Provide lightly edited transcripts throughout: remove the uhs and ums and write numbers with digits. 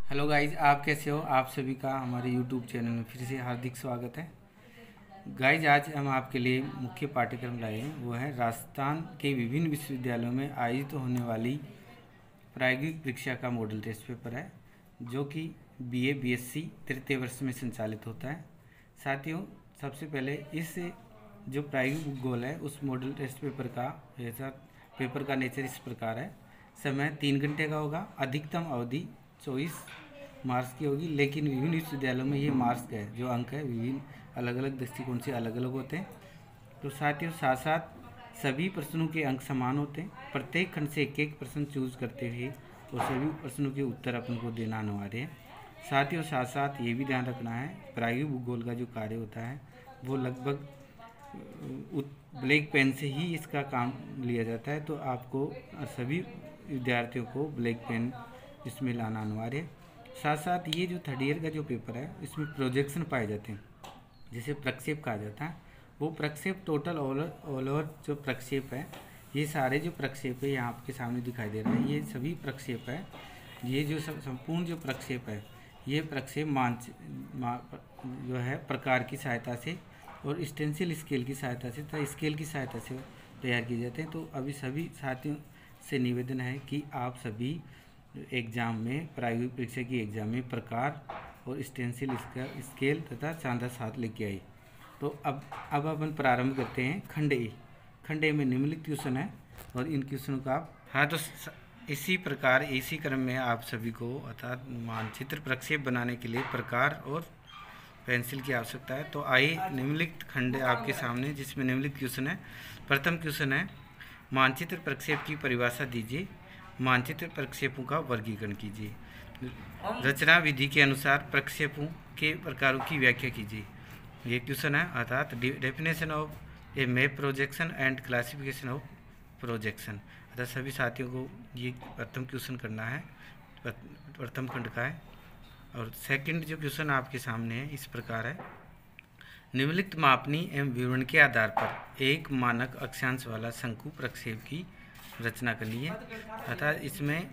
Hello guys, आप कैसे हो। आप सभी का हमारे यूट्यूब चैनल में फिर से हार्दिक स्वागत है। गाइज, आज हम आपके लिए मुख्य पाठ्यक्रम लाए हैं, वो है राजस्थान के विभिन्न विश्वविद्यालयों में आयोजित होने वाली प्रायोगिक परीक्षा का मॉडल टेस्ट पेपर है, जो कि बीए बीएससी तृतीय वर्ष में संचालित होता है। साथियों, सबसे पहले इस जो प्रायोगिक भूगोल है उस मॉडल टेस्ट पेपर का नेचर इस प्रकार है। समय 3 घंटे का होगा। अधिकतम अवधि 24 मार्क्स की होगी, लेकिन विभिन्न विश्वविद्यालयों में ये मार्क्स का है जो अंक है विभिन्न अलग अलग दृष्टिकोण से अलग अलग होते हैं। तो साथियों, साथ साथ सभी प्रश्नों के अंक समान होते हैं। प्रत्येक खंड से एक एक प्रश्न चूज करते हुए और सभी प्रश्नों के उत्तर अपन को देना अनिवार्य है। साथियों, साथ साथ ये भी ध्यान रखना है, प्रायोगिक भूगोल का जो कार्य होता है वो लगभग ब्लैक पेन से ही इसका काम लिया जाता है। तो आपको सभी विद्यार्थियों को ब्लैक पेन इसमें लाना अनिवार्य है। साथ साथ ये जो थर्ड ईयर का जो पेपर है इसमें प्रोजेक्शन पाए जाते हैं, जिसे प्रक्षेप कहा जाता है। वो प्रक्षेप टोटल ऑल ओवर जो प्रक्षेप है, ये सारे जो प्रक्षेप है यहाँ आपके सामने दिखाई दे रहा है, ये सभी प्रक्षेप है। ये जो संपूर्ण जो प्रक्षेप है, ये प्रक्षेप जो है प्रकार की सहायता से और स्टेंसिल स्केल की सहायता से तथा स्केल की सहायता से तैयार किए जाते हैं। तो अभी सभी साथियों से निवेदन है कि आप सभी एग्ज़ाम में, प्रायोगिक परीक्षा की एग्ज़ाम में प्रकार और स्टेंसिल स्केल तथा चांदा साथ लेके आई। तो अब अपन प्रारंभ करते हैं खंड ए। खंड ए में निम्नलिखित क्वेश्चन है और इन क्वेश्चनों का आप इसी प्रकार इसी क्रम में आप सभी को अर्थात मानचित्र प्रक्षेप बनाने के लिए प्रकार और पेंसिल की आवश्यकता है। तो आइए, निम्नलिखित खंड आपके सामने जिसमें निम्नलिखित क्वेश्चन है। प्रथम क्वेश्चन है, मानचित्र प्रक्षेप की परिभाषा दीजिए। मानचित्र प्रक्षेपों का वर्गीकरण कीजिए। रचना विधि के अनुसार प्रक्षेपों के प्रकारों की व्याख्या कीजिए। ये क्वेश्चन है, अर्थात definition of a map projection and classification of projection. अर्थात सभी साथियों को ये प्रथम क्वेश्चन करना है, प्रथम खंड का है। और सेकंड जो क्वेश्चन आपके सामने है इस प्रकार है, निम्नलिखित मापनी एवं विवरण के आधार पर एक मानक अक्षांश वाला शंकु प्रक्षेप की रचना करनी है। अर्थात इसमें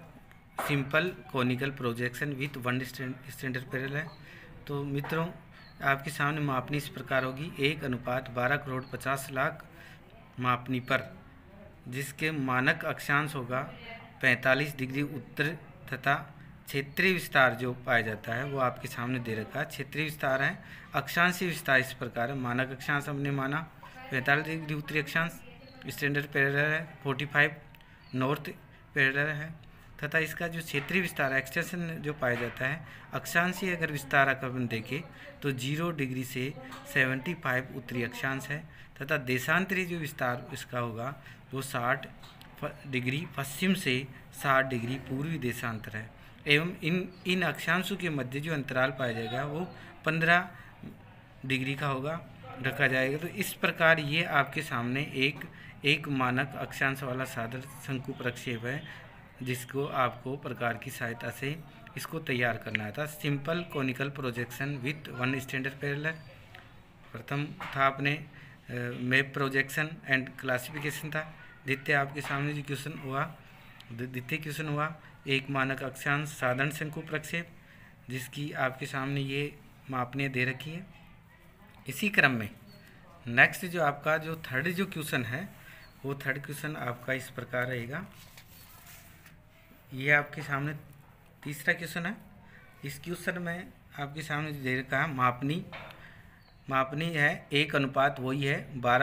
simple conical projection with one standard parallel है। तो मित्रों, आपके सामने मापनी इस प्रकार होगी, 1:12,50,00,000 मापनी पर, जिसके मानक अक्षांश होगा 45 डिग्री उत्तर तथा क्षेत्रीय विस्तार जो पाया जाता है वो आपके सामने दे रखा है। क्षेत्रीय विस्तार है, अक्षांशीय विस्तार इस प्रकार है। मानक अक्षांश हमने माना 45 डिग्री उत्तरी अक्षांश, स्टैंडर्ड पैरेलल है 45 नॉर्थ पैरेलल है, तथा इसका जो क्षेत्रीय विस्तार है, एक्सटेंशन जो पाया जाता है, अक्षांशीय अगर विस्तार अपन देखें तो 0 डिग्री से 75 उत्तरी अक्षांश है, तथा देशांतरी जो विस्तार इसका होगा वो 60 डिग्री पश्चिम से 60 डिग्री पूर्वी देशांतर है। एवं इन अक्षांशों के मध्य जो अंतराल पाया जाएगा वो 15 डिग्री का होगा, रखा जाएगा। तो इस प्रकार ये आपके सामने एक मानक अक्षांश वाला सादर शंकु प्रक्षेप है, जिसको आपको प्रकार की सहायता से इसको तैयार करना था। Simple conical projection with one standard parallel प्रथम था, अपने मैप प्रोजेक्शन एंड क्लासिफिकेशन था। द्वितीय आपके सामने जो क्वेश्चन हुआ, द्वितीय क्वेश्चन हुआ एक मानक अक्षांश साधारण शंकु प्रक्षेप, जिसकी आपके सामने ये मापने दे रखी है। इसी क्रम में नेक्स्ट जो आपका जो थर्ड जो क्वेश्चन है वो थर्ड क्वेश्चन आपका इस प्रकार रहेगा। ये आपके सामने तीसरा क्वेश्चन है। इस क्वेश्चन में आपके सामने दे रखा है मापनी है 1 वही है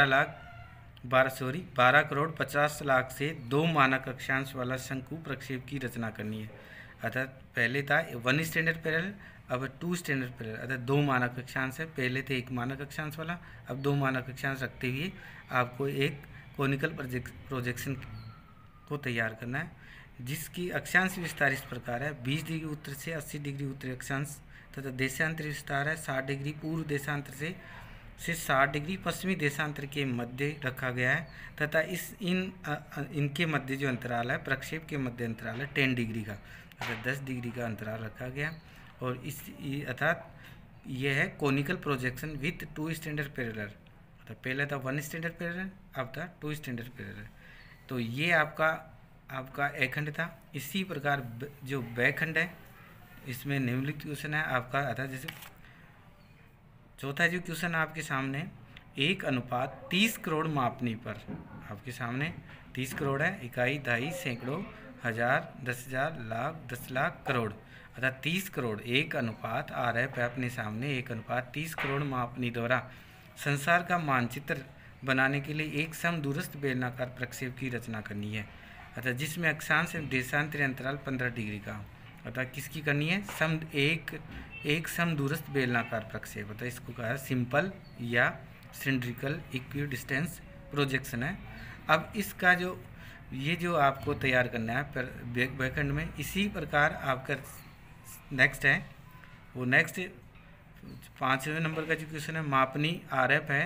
12,50,00,000 से 2 मानक अक्षांश वाला शंकु प्रक्षेप की रचना करनी है। अर्थात पहले था 1 स्टैंडर्ड पैरेलल, अब 2 स्टैंडर्ड पैरेलल, अर्थात 2 मानक अक्षांश है। पहले थे 1 मानक अक्षांश वाला, अब 2 मानक अक्षांश रखते हुए आपको एक कोनिकल प्रोजेक्शन को तैयार करना है, जिसकी अक्षांश विस्तार इस प्रकार है, 20 डिग्री उत्तर से 80 डिग्री उत्तरी अक्षांश, तथा देशांतर विस्तार है 60 डिग्री पूर्व देशांतर से 60 डिग्री पश्चिमी देशांतर के मध्य रखा गया है, तथा इनके मध्य जो अंतराल है, प्रक्षेप के मध्य अंतराल है 10 डिग्री का, अर्थात 10 डिग्री का अंतराल रखा गया। और अर्थात यह है conical projection with 2 standard parallel. तो पहले था 1 स्टैंडर्ड पैरेलल, अब था 2 स्टैंडर्ड पैरेलल। तो ये आपका ए खंड था। इसी प्रकार जो ब खंड है इसमें निम्नलिखित क्वेश्चन है आपका, अर्थात जैसे चौथा जो क्वेश्चन आपके सामने 1:30 करोड़ मापनी पर, आपके सामने 30 करोड़ है, इकाई, दहाई, सैकड़ों, हजार, 10,000, लाख, 10 लाख, करोड़, अर्थात 30 करोड़ 1 आ रहा है अपने सामने 1:30 करोड़ मापनी द्वारा संसार का मानचित्र बनाने के लिए एक समदूरस्थ बेलनाकार प्रक्षेप की रचना करनी है, अर्थात जिसमें अक्षांश एवं देशांतरीय अंतराल 15 डिग्री का, अर्थात किसकी करनी है, एक समदूरस्थ बेलनाकार प्रक्षेप, अर्थात इसको कहा है सिंपल या सिलिंड्रिकल इक्विडिस्टेंस प्रोजेक्शन है। अब इसका जो आपको तैयार करना है बैकएंड में, इसी प्रकार आपका नेक्स्ट है वो नेक्स्ट 5वें नंबर का जो क्वेश्चन है, मापनी आरएफ है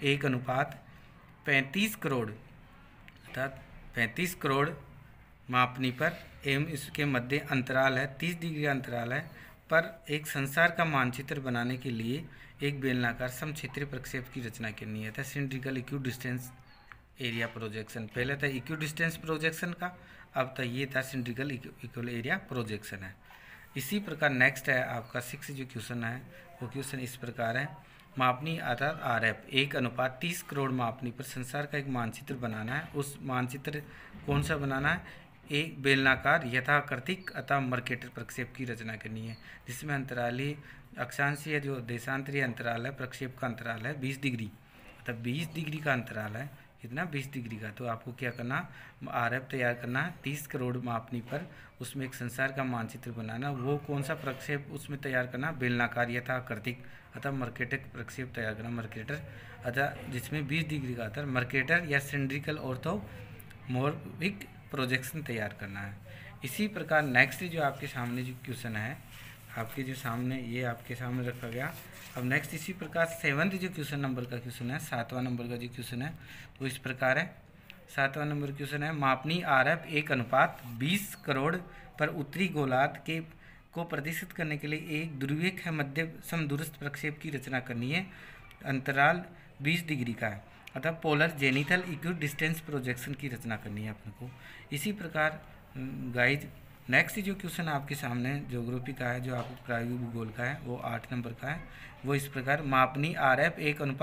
1:35 करोड़, अर्थात 35 करोड़ मापनी पर एवं इसके मध्य अंतराल है 30 डिग्री का अंतराल है पर एक संसार का मानचित्र बनाने के लिए एक बेलनाकार समक्षेत्रीय प्रक्षेप की रचना करनी है, था सिलिंड्रिकल इक्विडिस्टेंस एरिया प्रोजेक्शन। पहले था इक्विडिस्टेंस प्रोजेक्शन का, अब तक ये था सिलिंड्रिकल इक्वल एरिया प्रोजेक्शन है। इसी प्रकार नेक्स्ट है आपका 6 जो क्वेश्चन है वो क्वेश्चन इस प्रकार है, मापनी अर्थात आरएफ 1:30 करोड़ मापनी पर संसार का एक मानचित्र बनाना है। उस मानचित्र कौन सा बनाना है, एक बेलनाकार यथाकृतिक अतः मर्केटर प्रक्षेप की रचना करनी है, जिसमें अंतराली अक्षांशीय जो देशांतरीय अंतराल है प्रक्षेप का अंतराल है 20 डिग्री, अतः 20 डिग्री का अंतराल है, कितना 20 डिग्री का। तो आपको क्या करना, आरएफ तैयार करना है 30 करोड़ मापनी पर, उसमें एक संसार का मानचित्र बनाना, वो कौन सा प्रक्षेप उसमें तैयार करना, बेलनाकार यथाकृतिक अतः मर्केटर प्रक्षेप तैयार करना, मर्केटर, अतः जिसमें 20 डिग्री का अतः मर्केटर या सिलिंड्रिकल ऑर्थोमोर्फिक प्रोजेक्शन तैयार करना है। इसी प्रकार नेक्स्ट जो आपके सामने जो क्वेश्चन है, आपके जो सामने ये आपके सामने रखा गया। अब नेक्स्ट इसी प्रकार 7th जो क्वेश्चन नंबर का क्वेश्चन है, 7वां नंबर का जो क्वेश्चन है वो इस प्रकार है। 7वां नंबर क्वेश्चन है, मापनी आरएफ 1:20 करोड़ पर उत्तरी गोलार्ध के को प्रदर्शित करने के लिए एक ध्रुवीय है मध्य समदूरस्थ प्रक्षेप की रचना करनी है, अंतराल 20 डिग्री का है, अतः पोलर जेनिथल इक्विडिस्टेंस प्रोजेक्शन की रचना करनी है अपन को। इसी प्रकार गाइज नेक्स्ट जो क्वेश्चन आपके सामने ज्योग्राफी का है, जो आपको प्रायोगिक भूगोल का है, वो 8 नंबर का है। वो इस प्रकार, मापनी आरएफ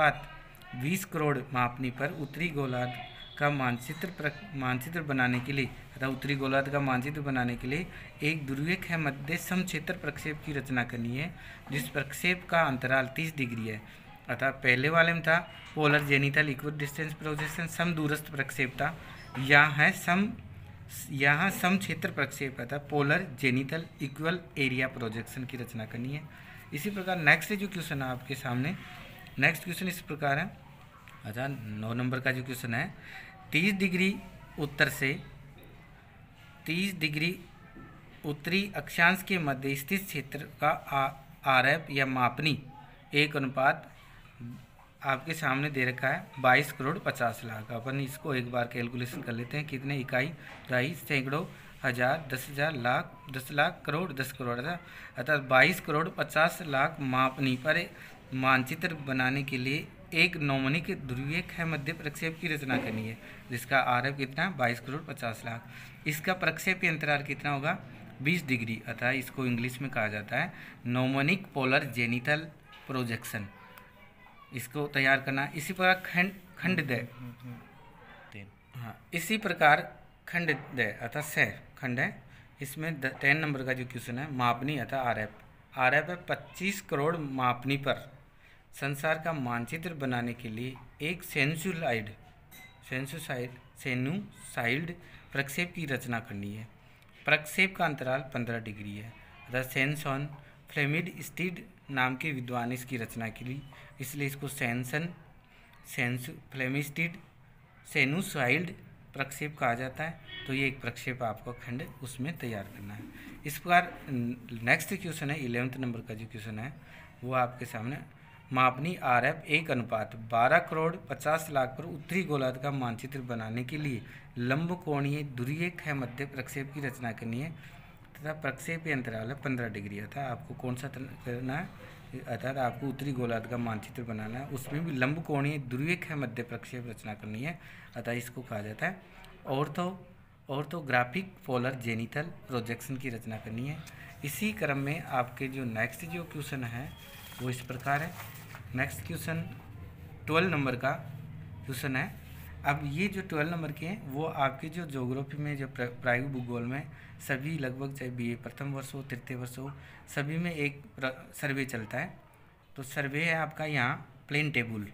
1:20 करोड़ मापनी पर उत्तरी गोलार्ध का मानचित्र बनाने के लिए, अर्थात उत्तरी गोलार्ध का मानचित्र बनाने के लिए एक ध्रुवीय है मध्य समक्षेत्र प्रक्षेप की रचना करनी है, जिस प्रक्षेप का अंतराल 30 डिग्री है, अर्थात पहले वाले में था पोलर जेनिथल इक्विडिस्टेंस प्रोजेक्शन समदूरस्थ प्रक्षेप था, यहाँ समक्षेत्र प्रक्षेप था polar zenithal equal area projection की रचना करनी है। इसी प्रकार नेक्स्ट जो क्वेश्चन है आपके सामने, नेक्स्ट क्वेश्चन इस प्रकार है, अच्छा 9 नंबर का जो क्वेश्चन है, 30 डिग्री उत्तर से 30 डिग्री उत्तरी अक्षांश के मध्य स्थित क्षेत्र का आरएफ या मापनी 1:, आपके सामने दे रखा है 22 करोड़ 50 लाख। अपन इसको एक बार कैलकुलेशन कर लेते हैं, कितने इकाई, दहाई, सैकड़ों, हजार, 10,000, लाख, 10 लाख, करोड़, 10 करोड़, अर्थात 22 करोड़ 50 लाख मापनी पर मानचित्र बनाने के लिए एक नौमनिक ध्रुवीय है मध्य प्रक्षेप की रचना करनी है, जिसका आरएफ कितना, 22 करोड़ 50 लाख। इसका प्रक्षेप अंतराल कितना होगा, 20 डिग्री, अतः इसको इंग्लिश में कहा जाता है नौमनिक पोलर जेनिथल प्रोजेक्शन, इसको तैयार करना। इसी प्रकार खंड दय, हाँ इसी प्रकार खंड दय अर्थात सह खंड है, इसमें 10 नंबर का जो क्वेश्चन है, मापनी अतः आरएफ है 25 करोड़ मापनी पर संसार का मानचित्र बनाने के लिए एक सेनुसाइड प्रक्षेप की रचना करनी है, प्रक्षेप का अंतराल 15 डिग्री है, अतः सेंसन फ्लेमिड स्टीड नाम के विद्वान इसकी रचना की ली, इसलिए इसको फ्लेमिस्टिड सेनुसाइड प्रक्षेप कहा जाता है। तो ये एक प्रक्षेप आपको खंड उसमें तैयार करना है। इस प्रकार नेक्स्ट क्वेश्चन है 11th नंबर का जो क्वेश्चन है वो आपके सामने, मापनी आरएफ 1:12 करोड़ 50 लाख पर उत्तरी गोलार्ध का मानचित्र बनाने के लिए लंबकोणीय ध्रुवीय है मध्य प्रक्षेप की रचना करनी है, तथा प्रक्षेप अंतराल है 15 डिग्री। अर्थात आपको कौन सा करना है, अर्थात आपको उत्तरी गोलार्ध का मानचित्र बनाना है, उसमें भी लंबकोणीय ध्रुवीय है मध्य प्रक्षेप रचना करनी है, अतः इसको कहा जाता है ऑर्थोग्राफिक पोलर जेनिटल प्रोजेक्शन की रचना करनी है। इसी क्रम में आपके जो नेक्स्ट जो क्वेश्चन है वो इस प्रकार है। नेक्स्ट क्वेश्चन 12 नंबर का क्वेश्चन है। अब ये जो 12 नंबर के हैं वो आपके जो ज्योग्राफी में जो प्रायोगिक भूगोल में सभी लगभग चाहे BA प्रथम वर्ष हो तृतीय वर्ष हो सभी में एक सर्वे चलता है। तो सर्वे है आपका यहाँ प्लेन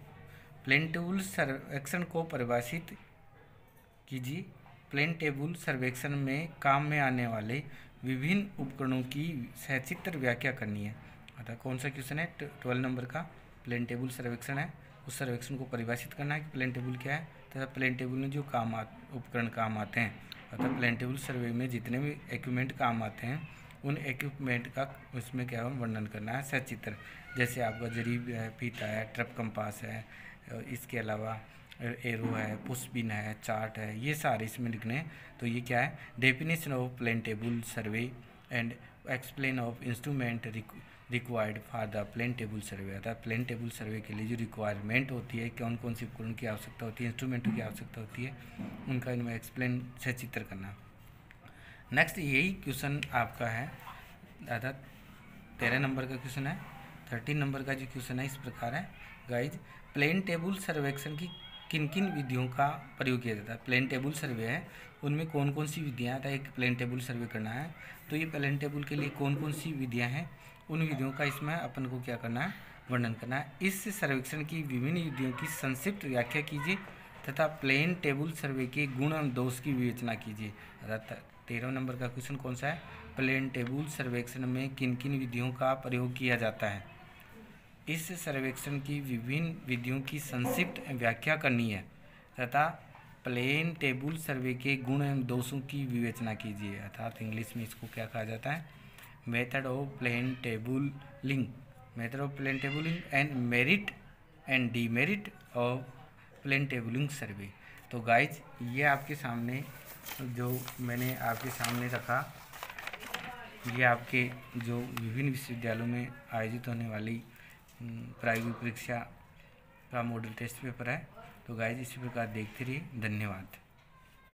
टेबल सर्वेक्षण को परिभाषित कीजिए। प्लेन टेबल सर्वेक्षण में काम में आने वाले विभिन्न उपकरणों की सचित्र व्याख्या करनी है। अतः कौन सा क्वेश्चन है 12 नंबर का प्लेन टेबल सर्वेक्षण है। उस सर्वेक्षण को परिभाषित करना है कि प्लेन टेबल क्या है तथा प्लेन टेबल में जो उपकरण काम आते हैं। अतः प्लेन टेबल सर्वे में जितने भी इक्विपमेंट काम आते हैं उन इक्विपमेंट का उसमें क्या वर्णन करना है सचित्र। जैसे आपका जरीब है, फीता है, ट्रप कंपास है, इसके अलावा एरो है, पुशबिन है, चार्ट है, ये सारे इसमें लिखने हैं। तो ये क्या है definition of plane table survey and explain of instrument required for the plane table survey. अर्थात प्लेन टेबल सर्वे के लिए जो रिक्वायरमेंट होती है, कौन कौन सी उपकरण की आवश्यकता होती है, इंस्ट्रूमेंटों की आवश्यकता होती है, उनका इनमें एक्सप्लेन सचित्र करना। नेक्स्ट यही क्वेश्चन आपका है दादा 13 नंबर का क्वेश्चन है। 13 नंबर का जो क्वेश्चन है इस प्रकार है गाइज, प्लेन टेबल सर्वेक्षण की किन किन विधियों का प्रयोग किया जाता है। प्लेन टेबल सर्वे है उनमें कौन कौन सी विधियाँ आता है, एक प्लेन टेबल सर्वे करना है तो ये प्लेन टेबल के लिए कौन कौन सी विधियाँ हैं उन विधियों का इसमें अपन को क्या करना है वर्णन करना है। इस सर्वेक्षण की विभिन्न विधियों की संक्षिप्त व्याख्या कीजिए तथा प्लेन टेबल सर्वे के गुण एवं दोष की विवेचना कीजिए। 13 नंबर का क्वेश्चन कौन सा है, प्लेन टेबल सर्वेक्षण में किन किन विधियों का प्रयोग किया जाता है। इस सर्वेक्षण की विभिन्न विधियों की संक्षिप्त व्याख्या करनी है तथा प्लेन टेबल सर्वे के गुण एवं दोषों की विवेचना कीजिए। अर्थात इंग्लिश में इसको क्या कहा जाता है, method of plane tabling and merit and demerit of plane tabling survey. तो गाइज ये आपके सामने जो मैंने आपके सामने रखा, ये आपके जो विभिन्न विश्वविद्यालयों में आयोजित होने वाली प्रायोगिक परीक्षा का मॉडल टेस्ट पेपर है। तो गाइज इसी प्रकार देखते रहिए। धन्यवाद।